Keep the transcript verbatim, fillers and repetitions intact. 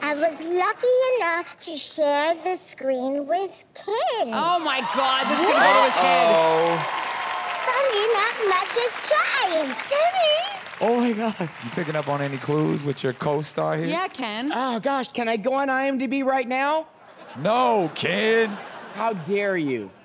I was lucky enough to share the screen with Ken. Oh my God, this is gonna go to his head. Funny, not much has changed. Kenny! Oh my God. You picking up on any clues with your co-star here? Yeah, Ken. Oh gosh, can I go on I M D B right now? No, kid. How dare you?